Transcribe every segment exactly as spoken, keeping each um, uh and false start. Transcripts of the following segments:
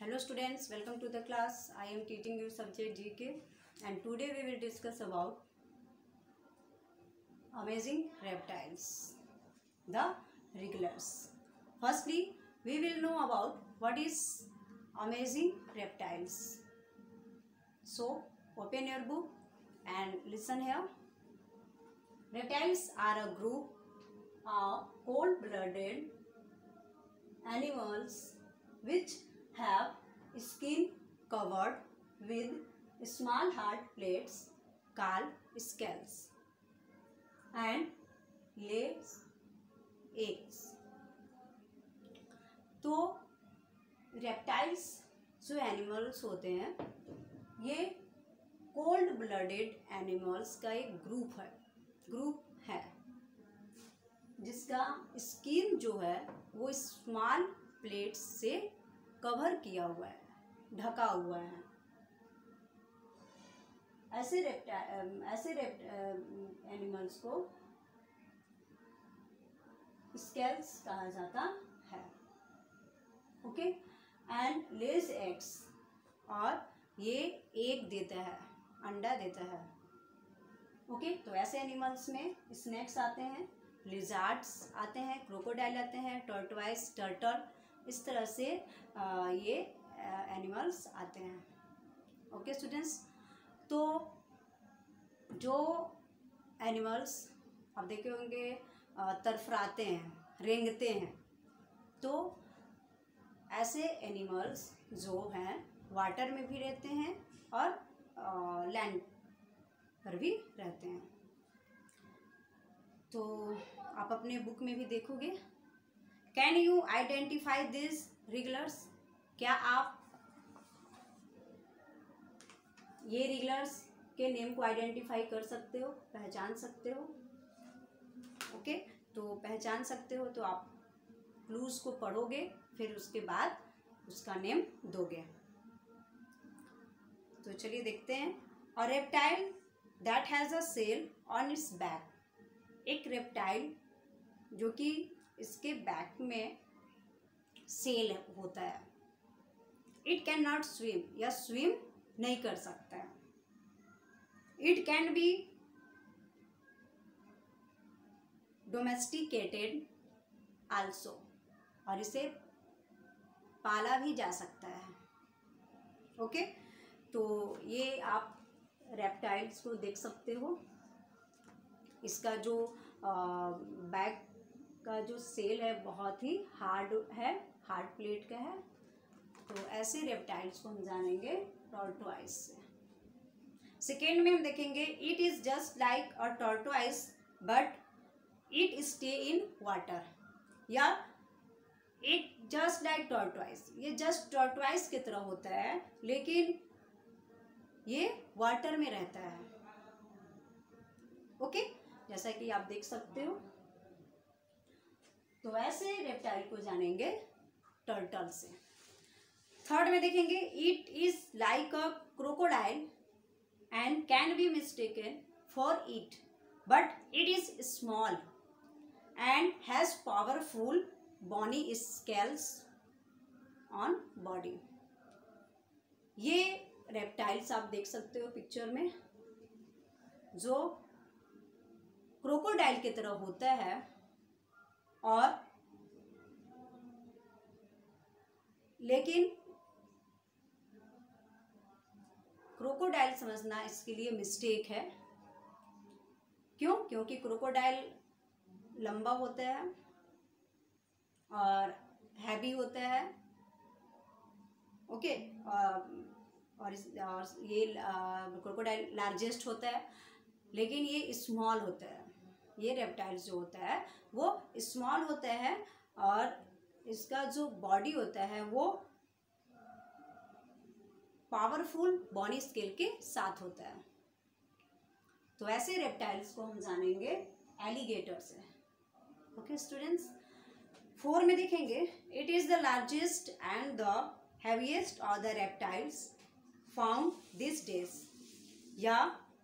Hello students, welcome to the class. I am teaching you subject G K and today we will discuss about amazing reptiles, the wrigglers. Firstly, we will know about what is amazing reptiles. So, open your book and listen here. Reptiles are a group of cold-blooded animals which have skin covered with small hard plates called scales and lays eggs. तो reptiles जो animals होते हैं ये cold blooded animals का एक group है group है जिसका स्किन जो है वो स्मॉल प्लेट्स से कवर किया हुआ है, ढका हुआ है। ऐसे रेप्टा ऐसे रेप्ट एनिमल्स को स्केल्स कहा जाता है। ओके, एंड लेज एग्स, और ये एग देता है, अंडा देता है। Okay okay? तो ऐसे एनिमल्स में स्नेक्स आते हैं, लिजार्ड्स आते हैं, क्रोकोडाइल आते हैं, टॉर्टोइस, टर्टल, इस तरह से आ, ये एनिमल्स आते हैं। ओके स्टूडेंट्स, तो जो एनिमल्स आप देखे होंगे तरफराते हैं, रेंगते हैं, तो ऐसे एनिमल्स जो हैं वाटर में भी रहते हैं और लैंड पर भी रहते हैं। तो आप अपने बुक में भी देखोगे। Can you identify this regulars? क्या आप ये रिगलर्स के नेम को आइडेंटिफाई कर सकते हो, पहचान सकते हो? ओके, तो पहचान सकते हो तो आप क्लूज को पढ़ोगे, फिर उसके बाद उसका नेम दोगे। तो चलिए देखते हैं। और reptile that has a shell on its back, एक रेप्टाइल जो कि इसके बैक में सेल होता है। इट कैन नॉट स्विम, या स्विम नहीं कर सकता है। It can be domesticated also, और इसे पाला भी जा सकता है। ओके, तो ये आप रेप्टाइल्स को देख सकते हो। इसका जो बैक का जो सेल है बहुत ही हार्ड है, हार्ड प्लेट का है। तो ऐसे रेप्टाइल्स को हम जानेंगे टॉर्टोइस से। सेकेंड में हम देखेंगे it is just like a tortoise but it stay in water, या इट जस्ट लाइक टॉर्टोइस, ये जस्ट टॉर्टोइस की तरह होता है लेकिन ये वाटर में रहता है। ओके, जैसा कि आप देख सकते हो। तो ऐसे रेप्टाइल को जानेंगे टर्टल से। थर्ड में देखेंगे it is like a crocodile and can be mistaken for it but it is small and has powerful bony scales on body. ये रेप्टाइल्स आप देख सकते हो पिक्चर में, जो क्रोकोडाइल की तरह होता है और लेकिन क्रोकोडाइल समझना इसके लिए मिस्टेक है। क्यों? क्योंकि क्रोकोडाइल लंबा होता है और हैवी होता है। ओके, और इस और ये क्रोकोडाइल लार्जेस्ट होता है लेकिन ये स्मॉल होता है। ये रेप्टाइल्स जो होता है वो स्मॉल होता है और इसका जो बॉडी होता है वो पावरफुल बॉनी स्केल के साथ होता है। तो ऐसे रेप्टाइल्स को हम जानेंगे एलिगेटर से। ओके स्टूडेंट्स, फोर में देखेंगे it is the largest and the heaviest of the reptiles found this days, या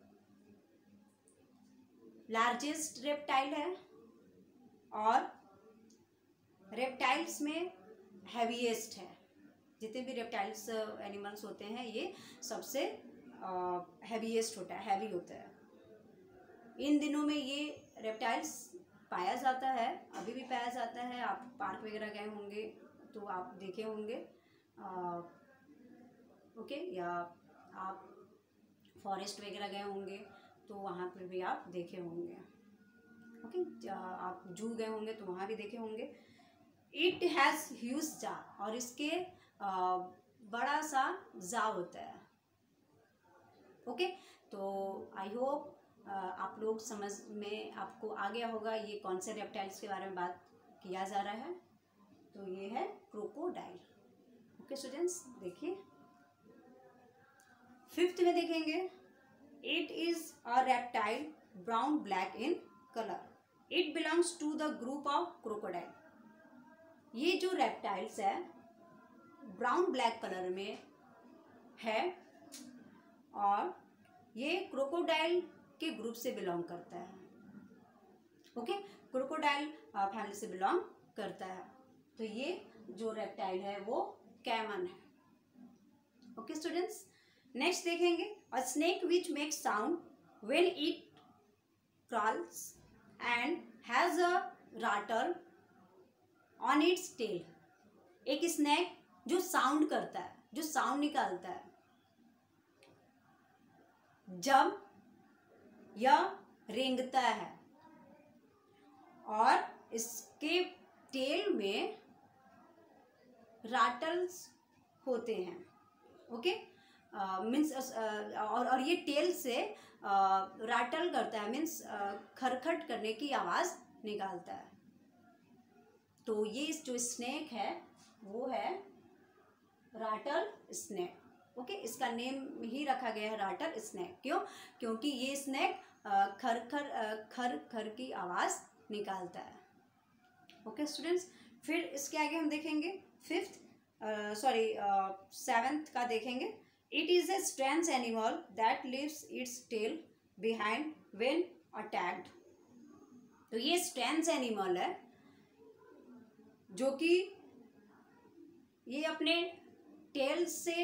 लार्जेस्ट रेप्टाइल है और रेप्टाइल्स में हैवीएस्ट है। जितने भी रेप्टाइल्स एनिमल्स होते हैं ये सबसे हैवीएस्ट होता है, हैवी होता है। इन दिनों में ये रेप्टाइल्स पाया जाता है, अभी भी पाया जाता है। आप पार्क वगैरह गए होंगे तो आप देखे होंगे, आ, ओके, या आप फॉरेस्ट वगैरह गए होंगे तो वहाँ पर भी आप देखे होंगे, ओके। आप जू गए होंगे तो वहाँ भी देखे होंगे। इट हैज़ ह्यूज जा, और इसके आ, बड़ा सा जा होता है, ओके। तो आई होप आप लोग समझ में आपको आ गया होगा ये कौन से रेप्टाइल्स के बारे में बात किया जा रहा है। तो ये है क्रोकोडाइल, ओके स्टूडेंट्स। देखिए फिफ्थ में देखेंगे, it is a reptile brown black in colour, it belongs to the group of crocodile. ये जो रेप्टाइल्स है ब्राउन ब्लैक कलर में है और ये क्रोकोडाइल के ग्रुप से बिलोंग करता है, ओके। क्रोकोडाइल फैमिली से बिलोंग करता है। तो ये जो रेप्टाइल है वो कैमन है, ओके स्टूडेंट्स। नेक्स्ट देखेंगे, a snake which makes sound when it crawls and has a rattle on its tail. एक स्नेक जो साउंड करता है, जो साउंड निकालता है जब यह रेंगता है, और इसके टेल में राटल्स होते हैं, ओके। मीन्स और और ये टेल से राटल करता है, मीन्स खरखट करने की आवाज़ निकालता है। तो ये जो स्नेक है वो है राटल स्नेक, ओके। इसका नेम ही रखा गया है राटल स्नेक। क्यों? क्योंकि ये स्नेक खर खर खर खर की आवाज़ निकालता है, ओके स्टूडेंट्स। फिर इसके आगे हम देखेंगे फिफ्थ सॉरी सेवेंथ का देखेंगे, it is a strange animal that leaves its tail behind when attacked. तो ये स्ट्रेंज एनिमल है जो कि ये अपने टेल से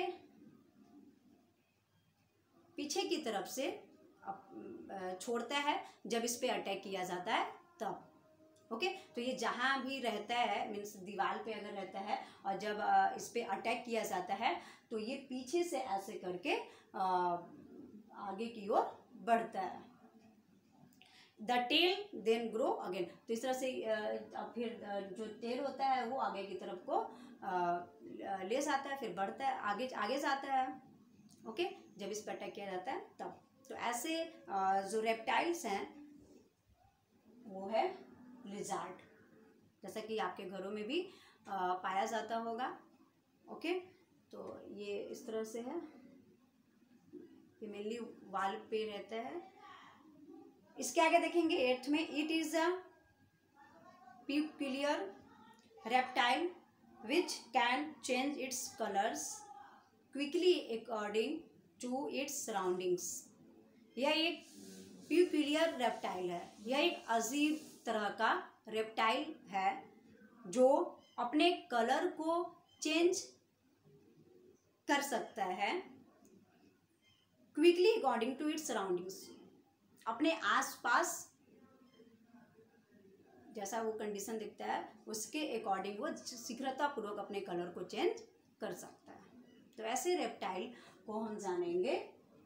पीछे की तरफ से छोड़ता है जब इस पे अटैक किया जाता है तब, ओके। तो ये जहाँ भी रहता है, मीन्स दीवार पे अगर रहता है और जब इस पे अटैक किया जाता है तो ये पीछे से ऐसे करके आगे की ओर बढ़ता है। The tail then grow again. तो इस तरह से फिर जो टेल होता है वो आगे की तरफ को ले जाता है, फिर बढ़ता है, आगे आगे जाता है, ओके, जब इस पर अटैक किया जाता है तब। तो ऐसे जो रेप्टाइल्स हैं वो है लिजार्ड, जैसा कि आपके घरों में भी पाया जाता होगा, ओके। तो ये इस तरह से है, ये मेनली वाल पे रहता है। इसके आगे देखेंगे एट्थ में, it is a peculiar reptile which can change its colors quickly according to its surroundings। यह एक peculiar reptile है, यह एक अजीब तरह का रेप्टाइल है जो अपने कलर को चेंज कर सकता है quickly according to its surroundings. अपने आसपास जैसा वो कंडीशन दिखता है उसके अकॉर्डिंग वो शीघ्रतापूर्वक अपने कलर को चेंज कर सकता है। तो ऐसे रेप्टाइल को हम जानेंगे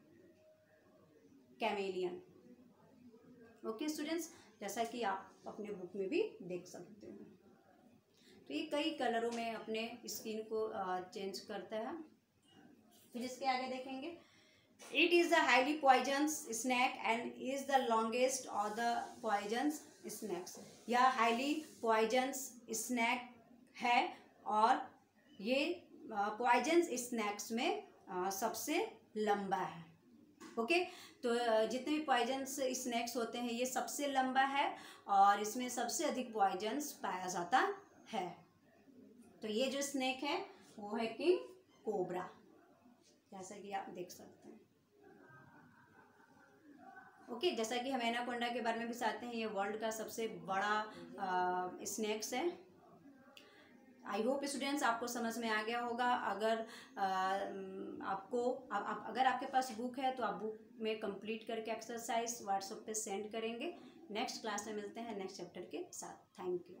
कैमेलियन, ओके स्टूडेंट्स, जैसा कि आप अपने बुक में भी देख सकते हैं। तो ये कई कलरों में अपने स्किन को चेंज करता है। फिर इसके आगे देखेंगे, it is the highly poisonous snake and is the longest of the poisonous snakes. यह हाईली पॉइजनस स्नैक है और ये पॉइजनस स्नैक्स में आ, सबसे लंबा है, ओके। तो जितने भी पॉइजनस स्नैक्स होते हैं ये सबसे लंबा है और इसमें सबसे अधिक पॉइजनस पाया जाता है। तो ये जो स्नैक है वो है किंग कोबरा, जैसा कि आप देख सकते हैं, ओके। जैसा कि हम एनाकोंडा के बारे में भी जानते हैं, ये वर्ल्ड का सबसे बड़ा स्नैक्स है। आई होप स्टूडेंट्स आपको समझ में आ गया होगा। अगर आ, आपको आ, आ, अगर आपके पास बुक है तो आप बुक में कंप्लीट करके एक्सरसाइज व्हाट्सएप पे सेंड करेंगे। नेक्स्ट क्लास में मिलते हैं नेक्स्ट चैप्टर के साथ। Thank you.